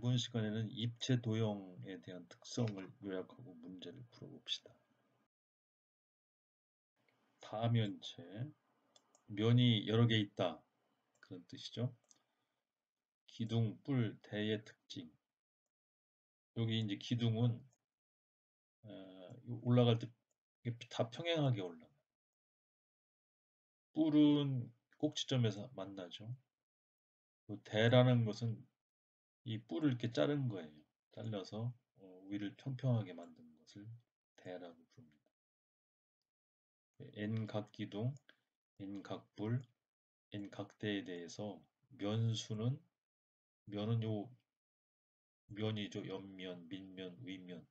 이번 시간에는 입체 도형에 대한 특성을 요약하고 문제를 풀어봅시다. 다면체, 면이 여러 개 있다. 그런 뜻이죠. 기둥, 뿔, 대의 특징. 여기 이제 기둥은 올라갈 때 다 평행하게 올라가요. 뿔은 꼭지점에서 만나죠. 대라는 것은 이 뿔을 이렇게 자른 거예요. 잘라서 위를 평평하게 만든 것을 대라고 부릅니다. N각기둥, N각뿔, N각대에 대해서 면수는 면은 요 면이죠. 옆면, 밑면, 윗면.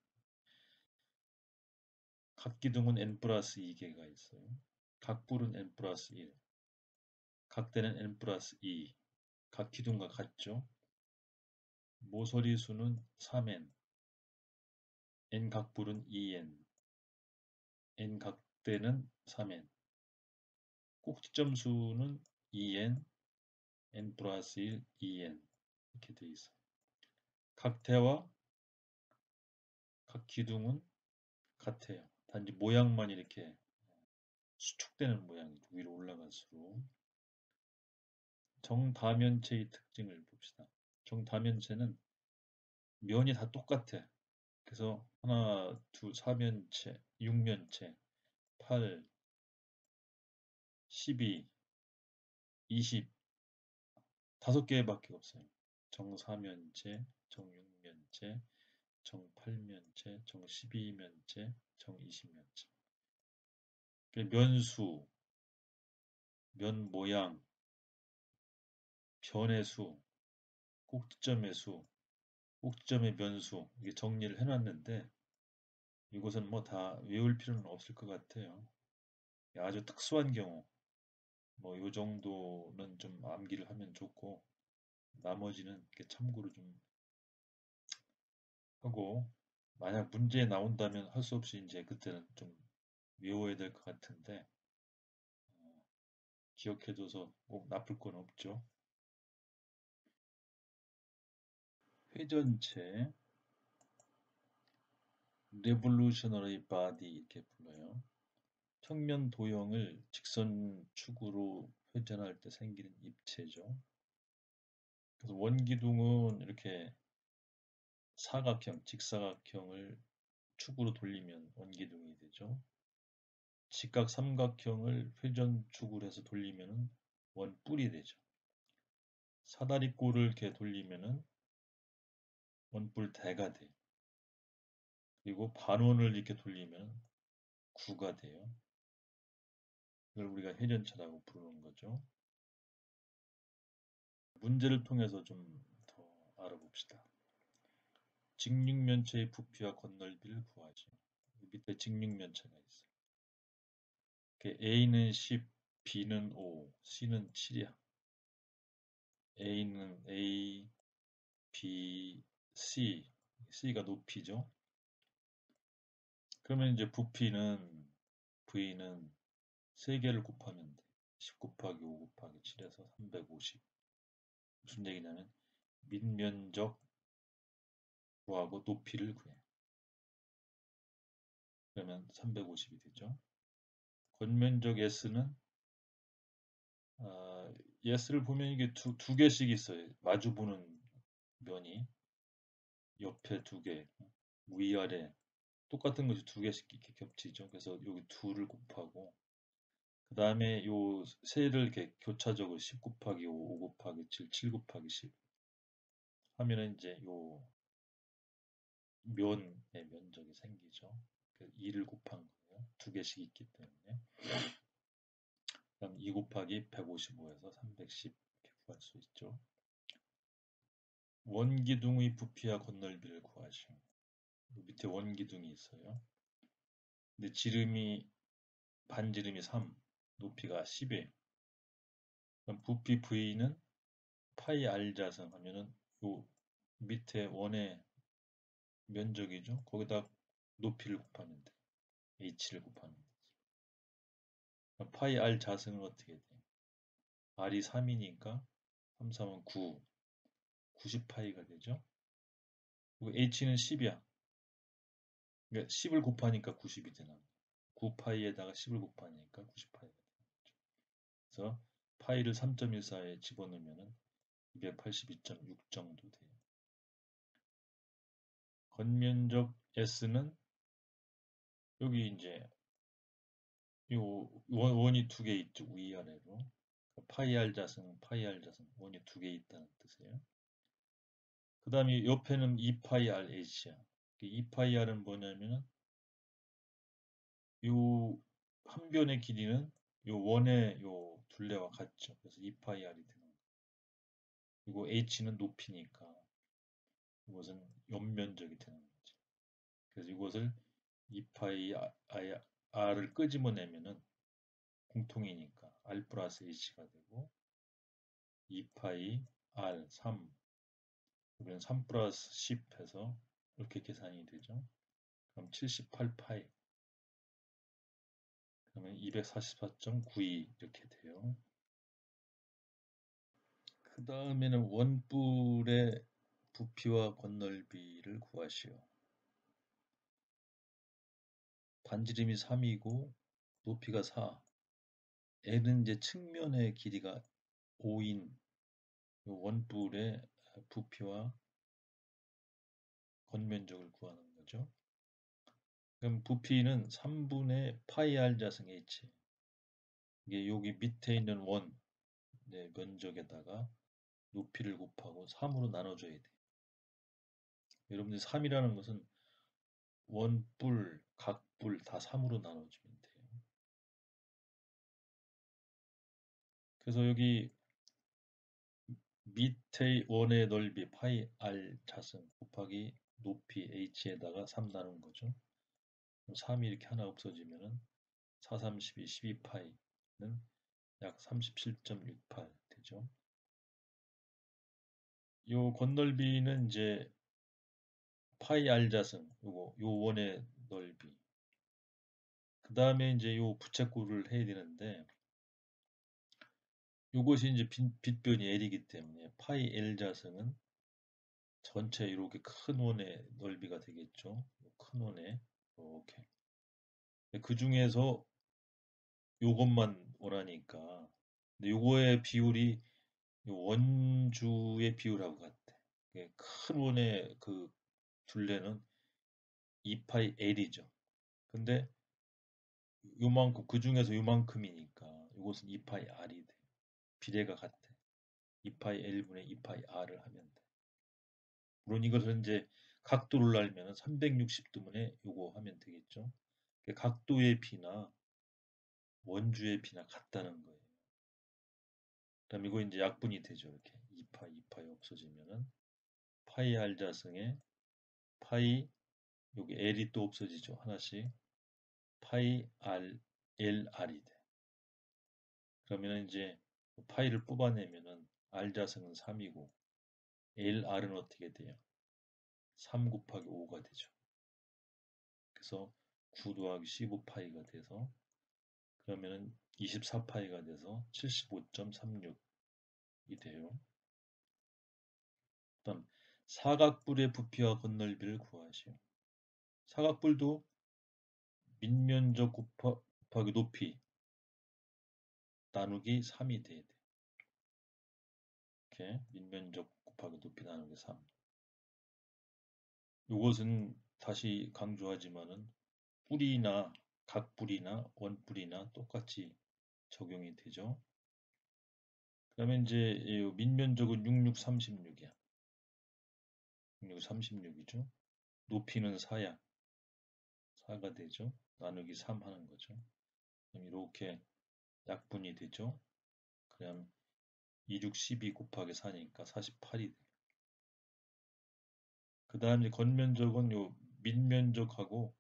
각기둥은 N 플러스 2개가 있어요. 각뿔은 N 플러스 1. 각대는 N 플러스 2. 각기둥과 같죠. 모서리 수는 3N. N 각뿔은 2N. N 각대는 3N. 꼭지점 수는 2N. N 플러스 1, 2N. 이렇게 되어 있어요. 각대와 각기둥은 같아요. 단지 모양만 이렇게 수축되는 모양이죠. 위로 올라갈수록. 정다면체의 특징을 봅시다. 정다면체는 면이 다 똑같아. 그래서 하나, 둘, 4면체, 6면체, 8, 12, 20, 5개밖에 없어요. 정사면체, 정육면체, 정팔면체, 정십이면체, 정이십면체. 면수, 면 모양, 변의 수, 꼭지점의 수, 꼭지점의 면수 이게 정리를 해놨는데 이것은 뭐 다 외울 필요는 없을 것 같아요. 아주 특수한 경우 뭐 요 정도는 좀 암기를 하면 좋고 나머지는 이렇게 참고로 좀 하고 만약 문제에 나온다면 할 수 없이 이제 그때는 좀 외워야 될 것 같은데 기억해둬서 꼭 나쁠 건 없죠. 회전체, revolutionary body 이렇게 불러요. 평면 도형을 직선축으로 회전할 때 생기는 입체죠. 그래서 원기둥은 이렇게 사각형, 직사각형을 축으로 돌리면 원기둥이 되죠. 직각 삼각형을 회전축으로 해서 돌리면 원뿔이 되죠. 사다리꼴을 이렇게 돌리면 원뿔대가 돼요. 그리고 반원을 이렇게 돌리면 구가 돼요. 이걸 우리가 회전체라고 부르는 거죠. 문제를 통해서 좀 더 알아봅시다. 직육면체의 부피와 건널비를 구하죠. 밑에 직육면체가 있어요. A는 10, B는 5, C는 7이야. A는 A, B, C. C가 높이죠. 그러면 이제 부피는 V는 3개를 곱하면 돼. 10 곱하기 5 곱하기 7에서 350. 무슨 얘기냐면 밑면적 구하고 높이를 구해. 그러면 350이 되죠. 겉면적 S는 S를 보면 이게 두 개씩 있어요. 마주보는 면이 옆에 2개, 위아래 똑같은 것이 2개씩 이렇게 겹치죠. 그래서 여기 2를 곱하고 그 다음에 요 세를 이렇게 교차적으로 10 곱하기 5, 5 곱하기 7, 7 곱하기 10 하면은 이제 요 면의 면적이 생기죠. 그래서 2를 곱한 거예요. 2개씩 있기 때문에. 그럼 2 곱하기 155에서 310 이렇게 구할 수 있죠. 원기둥의 부피와 건널비를 구하시오. 밑에 원기둥이 있어요. 근데 지름이 반지름이 3, 높이가 10이에요. 그럼 부피 V는 파이 R 자승 하면은 요 밑에 원의 면적이죠. 거기다 높이를 곱하면 돼. H를 곱하면 돼. 파이 R 자승은 어떻게 돼? R이 3이니까 3, 3은 9, 90파이가 되죠. h는 10이야. 그러니까 10을 곱하니까 90이 되나. 9파이에다가 10을 곱하니까 90파이가 되죠. 그래서 파이를 3.14에 집어넣으면 282.6 정도 돼요. 건면적 S는 여기 이제 요 원이 두 개 있죠. 위아래로. 파이 R 자승, 파이 R 자승 원이 두 개 있다는 뜻이에요. 그 다음에 옆에는 2파이 R H야. 2파이 R은 뭐냐면은 요 한 변의 길이는 요 원의 요 둘레와 같죠. 그래서 2파이 R이 되는 거예요. 그리고 H는 높이니까 이것은 옆면적이 되는 거죠. 그래서 이것을 2파이 R을 끄집어내면은 공통이니까 R 플러스 H가 되고 2파이 R 3 여기는 3 플러스 10 해서 이렇게 계산이 되죠. 그럼 78파이 그러면 244.92 이렇게 돼요. 그 다음에는 원뿔의 부피와 건널비를 구하시오. 반지름이 3이고 높이가 4. L은 이제 측면의 길이가 5인 원뿔의 부피와 건면적을 구하는 거죠. 그럼 부피는 3분의 파이 r 자승 h. 이게 여기 밑에 있는 원 면적에다가 높이를 곱하고 3으로 나눠줘야 돼. 여러분들 3이라는 것은 원뿔, 각뿔 다 3으로 나눠주면 돼요. 그래서 여기 밑에 원의 넓이 파이 r 자승 곱하기 높이 h에다가 3 나눈 거죠. 3이 이렇게 하나 없어지면은 4, 32, 12파이는 약 37.68 되죠. 요 건넓이는 이제 파이 r 자승 요 원의 넓이 그 다음에 이제 요 부채꼴을 해야 되는데 요것이 이제 빗변이 L이기 때문에 파이 L 자승은 전체 이렇게 큰 원의 넓이가 되겠죠. 큰 원에 이렇게 그 중에서 요것만 원하니까 근데 요거의 비율이 요 원주의 비율하고 같아. 큰 원의 그 둘레는 2파이 L이죠. 근데 요만큼 그 중에서 요만큼이니까 이것은 2파이 R이 돼. 비례가 같아. 2파이 L분의 2파이 R을 하면 돼. 물론 이것을 이제 각도를 알면 360도분의 요거 하면 되겠죠. 각도의 비나 원주의 비나 같다는 거예요. 그럼 이거 이제 약분이 되죠. 이렇게 2파이, 2파이 없어지면은 파이 R 자승에 파이 여기 L이 또 없어지죠. 하나씩 파이 R, LR이 돼. 그러면 이제 파이를 뽑아내면은 R 자승은 3이고 LR은 어떻게 돼요? 3 곱하기 5가 되죠. 그래서 9 더하기 15파이가 돼서 그러면은 24파이가 돼서 75.36이 돼요. 다음 사각뿔의 부피와 건널비를 구하시오. 사각뿔도 밑면적 곱하기 높이 나누기 3이 돼야 돼. 이렇게 밑면적 곱하기 높이 나누기 3. 이것은 다시 강조하지만은 뿔이나 각뿔이나 원뿔이나 똑같이 적용이 되죠. 그러면 이제 밑면적은 6636이야. 6636이죠. 높이는 4야. 4가 되죠. 나누기 3 하는 거죠. 그럼 이렇게 약분이 되죠. 그럼 26, 12 곱하기 4니까 48이 돼요. 그 다음 이제 건면적은 요 밑면적하고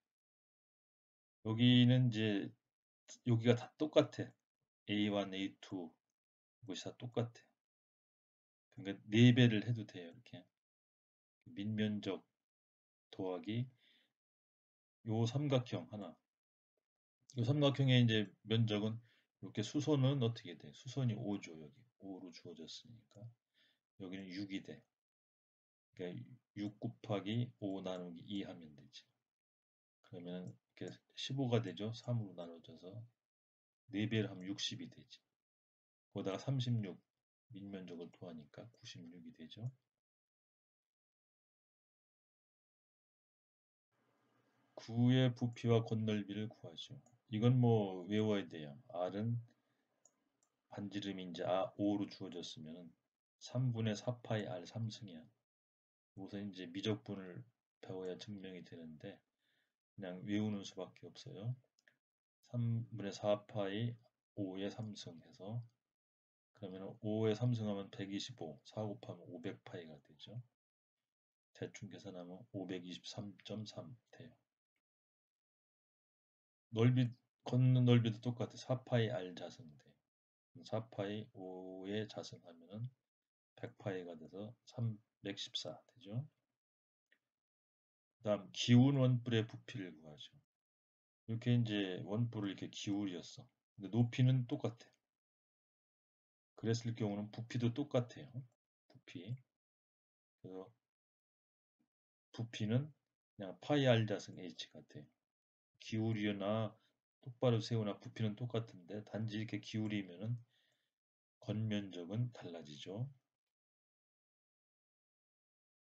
여기는 이제 여기가 다 똑같아. A1, A2 이것이 다 똑같아. 그러니까 4배를 해도 돼요. 이렇게 밑면적 더하기 요 삼각형 하나. 요 삼각형의 이제 면적은 이렇게 수선은 어떻게 돼? 수선이 5죠. 여기 5로 주어졌으니까 여기는 6이 돼. 그러니까 6 곱하기 5 나누기 2 하면 되지. 그러면 이렇게 15가 되죠. 3으로 나눠져서 4배를 하면 60이 되지. 거기다가 36 밑면적을 더하니까 96이 되죠. 9의 부피와 건널비를 구하죠. 이건 뭐 외워야 돼요. R은 반지름이 이제 5로 주어졌으면 3분의 4파이 R 3승이야. 우선 이제 미적분을 배워야 증명이 되는데 그냥 외우는 수밖에 없어요. 3분의 4파이 5의 3승 해서 그러면 5의 3승하면 125, 4 곱하면 500파이가 되죠. 대충 계산하면 523.3 돼요. 넓이, 걷는 넓이도 똑같아. 4파이 R 자승 돼. 4파이 5의 자승하면은 100파이가 돼서 314 되죠. 그 다음 기운 원뿔의 부피를 구하죠. 이렇게 이제 원뿔을 이렇게 기울였어. 근데 높이는 똑같아. 그랬을 경우는 부피도 똑같아요. 부피. 그래서 부피는 그냥 파이 R 자승 H 같아요. 기울이나 똑바로 세우나 부피는 똑같은데 단지 이렇게 기울이면은 겉면적은 달라지죠.